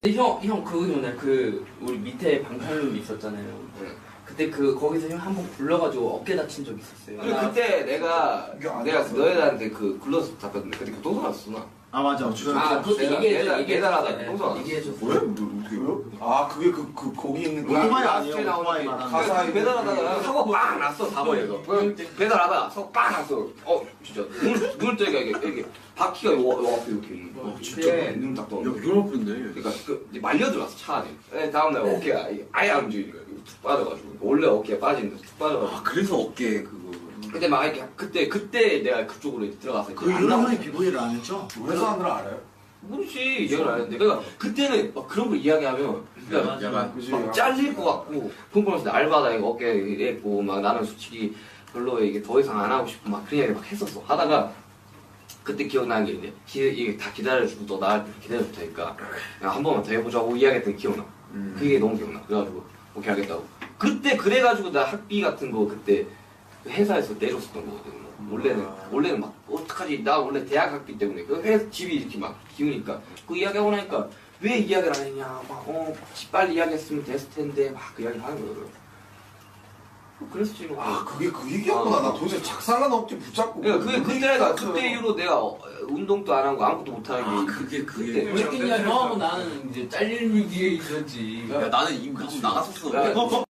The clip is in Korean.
형 그거 기억나요? 그 우리 밑에 방탄룸 있었잖아요. 네. 그때 거기서 형 한 번 굴러가지고 어깨 다친 적 있었어요. 그때 내가 너희들한테 그 굴러서 잡혔는데 그때 교통사고 났어 나. 아 맞아. 그것도 얘달하다 교통사고 얘기해줬어. 왜? 어떻게 요? 아 그게 그 거기 있는 오토바이 아니에요? 나오는 게 가사에 배달하다가 사고 빵 났어 4번에서 배달하다가 사고 빵 났어. 진짜 눈을 뜨니까 이게 바퀴가 요 앞에 이렇게 진짜 눈 딱 떠. 야 이런 아픈데. 그러니까 이제 말려 들어갔어 차 안에. 다음날 어깨가 아예 안 움직이니까 툭 빠져가지고 원래 어깨가 빠지는데 툭 빠져가지고. 아 그래서 어깨 그거. 근데 막 이렇게 그때 내가 그쪽으로 이제 들어가서 그 이후로 형이 비보이를 안 했죠? 회사원들은 알아요? 모르지 얘기를 안 했는데 그러니까 그때는 막 그런 걸 이야기하면 그러니까 약간 막 잘릴 것 같고 폰폰에서 알바다 이거 어깨 했고 막 나는 솔직히 별로 이게 더 이상 안 하고 싶고 막 그런 이야기 막 했었어. 하다가 그때 기억나는 게 이제 이게 다 기다려주고 너 나한테 기다려줄 테니까 한 번만 더 해보자고 이야기했던 게 기억나. 그게 너무 기억나. 그래가지고 오케이 하겠다고. 그때 그래가지고 나 학비 같은 거 그때 회사에서 내줬었던 거거든. 원래는 막 어떡하지? 나 원래 대학 학비 때문에 그 회사 집이 이렇게 막 기우니까 그 이야기하고 나니까 왜 이야기를 안 했냐? 막 빨리 이야기했으면 됐을 텐데 막 그 이야기를 하는 거거든. 그랬지 뭐. 아 그게 그 얘기였구나. 나 도대체 작살난 어깨 붙잡고. 그러니까 그때 이후로 내가 운동도 안 하고 아무것도 못 하는 게 그게. 왜 했겠냐? 형하고 나는 이제 잘릴 위기에 있었지. 야 나는 이미 나갔었어.